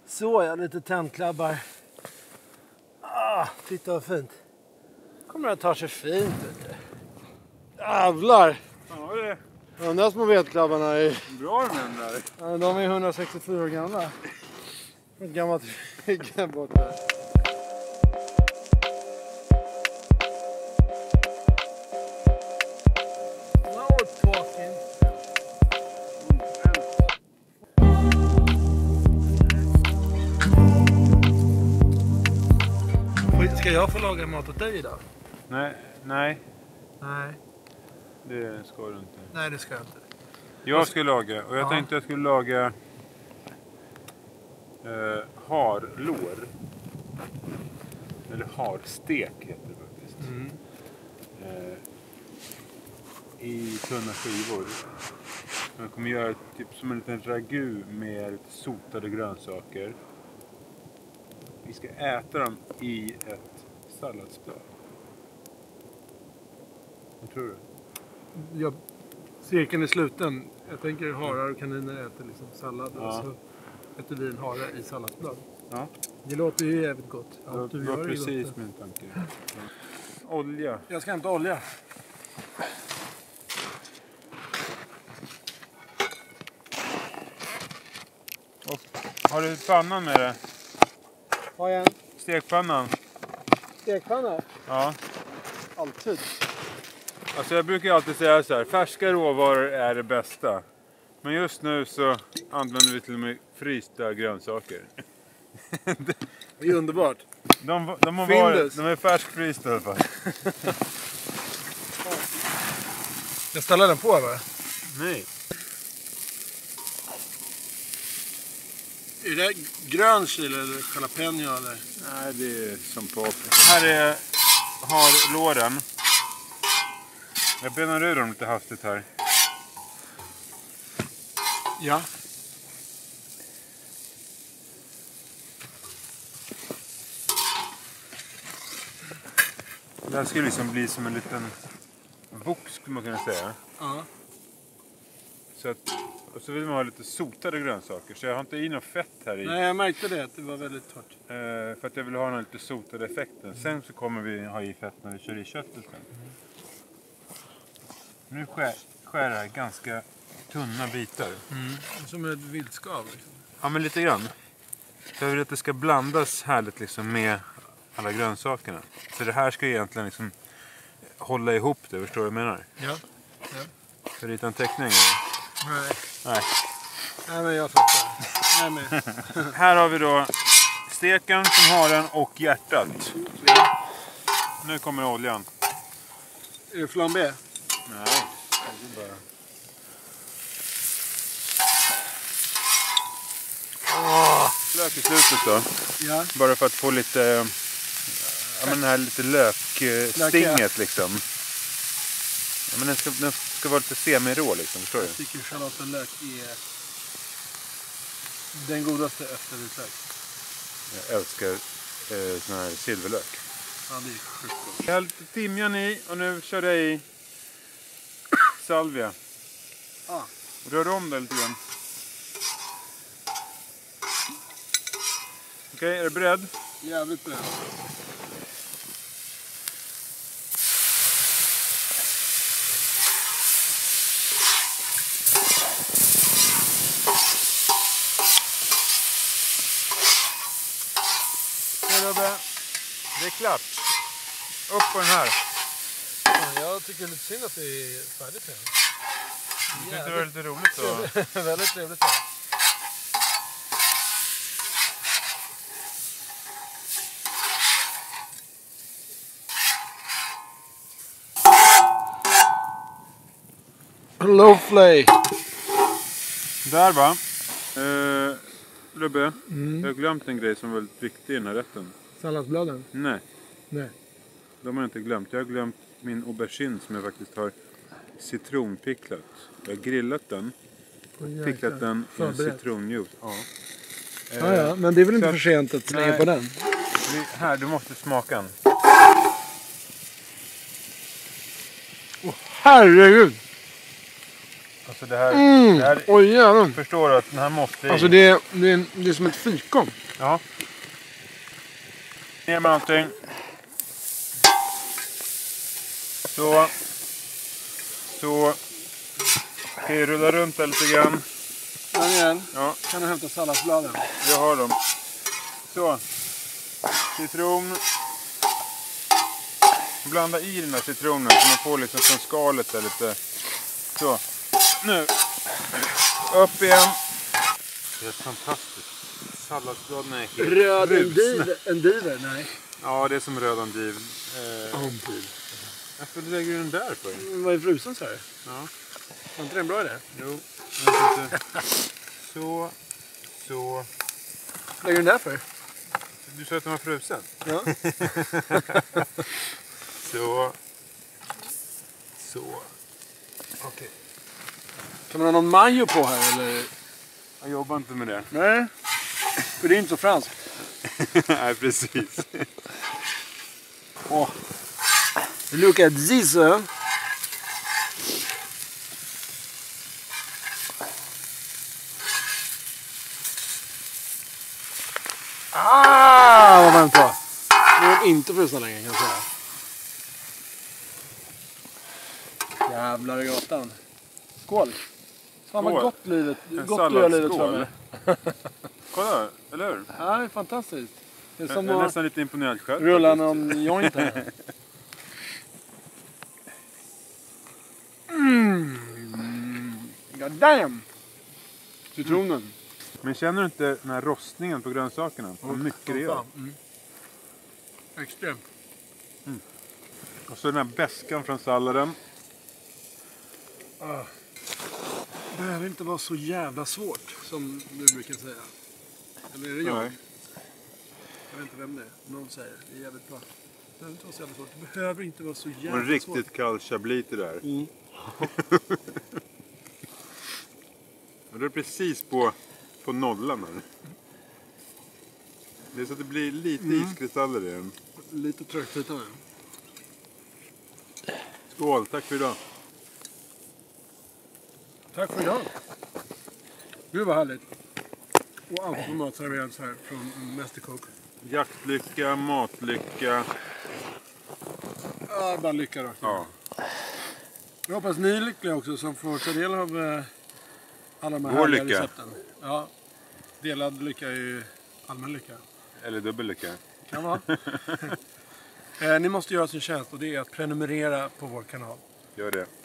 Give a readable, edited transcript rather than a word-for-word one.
Så ja, lite tändklabbar. Titta vad fint. Kommer att ta sig fint. Jävlar! Ja, det är De där små vedklabbarna är... bra de där. Ja, de är 164 år gamla. Ett gammalt ryggen borta. Ska jag få laga mat åt dig idag? Nej. Nej. Det ska du inte. Nej, det ska jag inte. Jag ska laga, och jag tänkte jag skulle laga harlår. Eller harstek heter det faktiskt. I tunna skivor. Jag kommer göra typ som en liten ragu med lite sotade grönsaker. Vi ska äta dem i ett salladsblad. Vad tror du? Cirkeln är sluten. Jag tänker harar och kaniner äter liksom sallad. Och så äter vi en hare i salladsblad. Ja. Det låter ju jävligt gott. Det var precis min tanke. Ja. Olja. Jag ska hämta olja. Och har du pannan med dig? Har jag en Stekpannan? stekpanna? Ja. Alltid. Alltså jag brukar alltid säga så här, färska råvaror är det bästa. Men just nu så använder vi till och med frysta grönsaker. Det är underbart. De är färskfrysta i alla fall. Jag ställer den på va? Nej. Är det grön chili eller jalapeno eller? Nej, det är som på Afrika. Här är harlåren. Jag benar ur dem lite hastigt här. Ja. Det här skulle liksom bli som en liten box skulle man kunna säga. Ja. Så att, och så vill man ha lite sotade grönsaker. Så jag har inte i något fett här i. Nej, jag märkte det. Det var väldigt torrt. För att jag vill ha den lite sotade effekten. Sen så kommer vi ha i fett när vi kör i köttet sen. Nu skär det här ganska tunna bitar. Som ett viltskav liksom. Ja, men lite grann. Jag vill att det ska blandas härligt liksom med alla grönsakerna. Så det här ska egentligen liksom hålla ihop det, förstår du vad jag menar? Ja. Ska jag rita en teckning? Nej. Nej. Nej, men jag fattar. Nej, men. Här har vi då steken som har den och hjärtat. Nu kommer oljan. Är det flambé? Nej, det är bara... Lök i slutet då. Ja. Bara för att få lite, ja, men den här lite lökstinget liksom. Ja, men den ska vara lite semi-rå liksom, förstår du? Jag tycker schalottenlök är den godaste efter vitlök. Jag älskar sån här silverlök. Ja, det är sjukt gott. Jag har lite timjan i och nu kör jag i salvia. Rör om det lite grann. Okej, är du beredd? Jävligt beredd. Det är klart. Upp på den här. Jag tycker det är lite synd att det är färdigt här. Det tyckte det var lite roligt då. Väldigt trevligt här. Low flay. Där va. Rubbe, jag har glömt en grej som är väldigt viktig i den här rätten. Salladsbladen? Nej, Nej. de har jag inte glömt. Jag har glömt min aubergine som jag faktiskt har citronpicklat. Jag har grillat den. Picklat den i citronjuice. Ja. Ja, men det är väl inte för sent att slänga på den? Här, du måste smaka den. Herregud! Alltså det här... Oj jävlar. Förstår du att den här måste i. Alltså det är som ett fikon. Ja. Ner med allting. Så. Okej, rulla runt där lite grann. Daniel, Ja, kan du hämta salladsbladen? jag har dem. Så. Citron. Blanda i den här citronen så man får liksom från skalet där lite. Så. Nu. Upp igen. Det är fantastiskt. Salladsbladen är helt Röd rusna. endiver? Nej. Ja, det är som röd endiv. Endiv. Varför lägger du den där för? Vad är frusen så här? Ja. Var inte det en bra idé? Jo. Jag vet inte. Så. Lägger du den där för? Du sa att den var frusen. Ja. Så. Okej. Kan man ha någon majo på här eller? Jag jobbar inte med det. Nej. För det är inte så franskt. Nej, precis. Oh. Look at this. Vad varmt det var. Nu är den inte frusen längre kan jag säga. Jävlar i gatan. Skål. Fan vad Skål. gott livet. En Gott du gör livet för salladsskål. mig. Kolla, eller hur? Ja, det är fantastiskt. Det är Jag som är att nästan lite imponerad själv. rulla faktiskt. någon joint här. God damn! Citronen. Men känner du inte den här rostningen på grönsakerna? Vad mycket det gör. Extremt. Och så den här beskan från salladen. Det behöver inte vara så jävla svårt som du brukar säga. Eller är det jag? Nej. Jag vet inte vem det är. Någon säger det är jävligt bra. Det behöver inte vara så jävla svårt. Det behöver inte vara så Och jävla en svårt. riktigt kall chablis det där. Och det är precis på nollan här. Det är så att det blir lite iskristaller i den. Lite trögt utan. Skål, tack för idag. Tack för idag. Gud vad härligt. Och allt på mat serveras här från Mästerkock. Jaktlycka, matlycka. Ja, bara lycka då. Ja. Jag hoppas ni är lyckliga också som får ta del av alla de här Vår härliga lycka. recepten. Ja, delad lycka är ju allmän lycka. Eller dubbellycka. Kan vara. Ni måste göra sin tjänst och det är att prenumerera på vår kanal. Gör det.